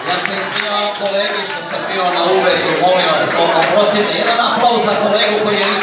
Ja se izvinjavam kolegi što sam bio na uvedu, molim vas, oprostite, jedan aplauz za kolegu koji je